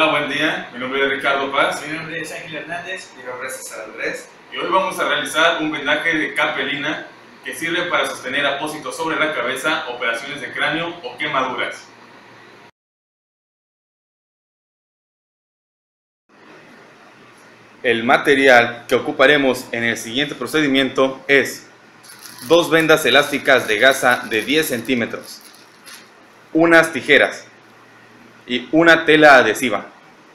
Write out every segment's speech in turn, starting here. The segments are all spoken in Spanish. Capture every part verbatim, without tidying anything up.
Hola, buen día. Mi nombre es Ricardo Paz. Mi nombre es Ángel Hernández. Mi nombre es César Andrés. Y hoy vamos a realizar un vendaje de capelina que sirve para sostener apósitos sobre la cabeza, operaciones de cráneo o quemaduras. El material que ocuparemos en el siguiente procedimiento es dos vendas elásticas de gasa de diez centímetros, unas tijeras y una tela adhesiva.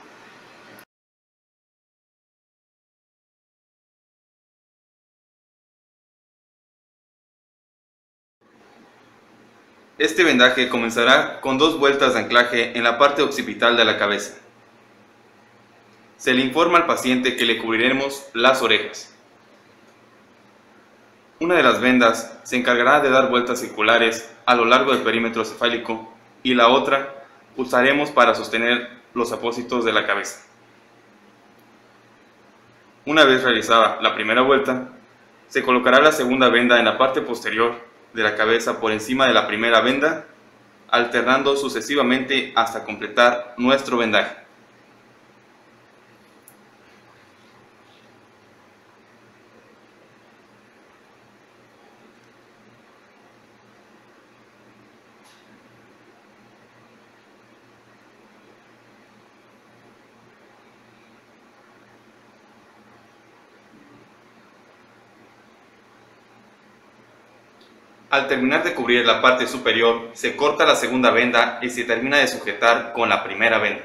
Este vendaje comenzará con dos vueltas de anclaje en la parte occipital de la cabeza. Se le informa al paciente que le cubriremos las orejas. Una de las vendas se encargará de dar vueltas circulares a lo largo del perímetro cefálico y la otra usaremos para sostener los apósitos de la cabeza. Una vez realizada la primera vuelta, se colocará la segunda venda en la parte posterior de la cabeza por encima de la primera venda, alternando sucesivamente hasta completar nuestro vendaje. Al terminar de cubrir la parte superior, se corta la segunda venda y se termina de sujetar con la primera venda.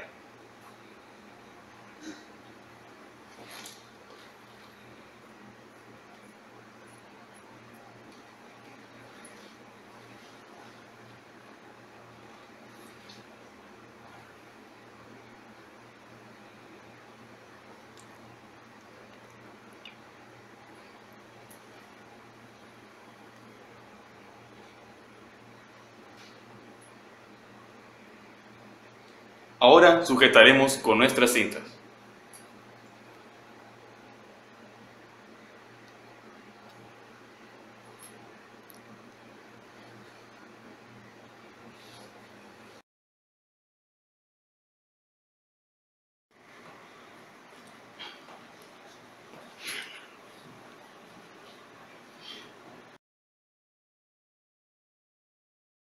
Ahora sujetaremos con nuestras cintas.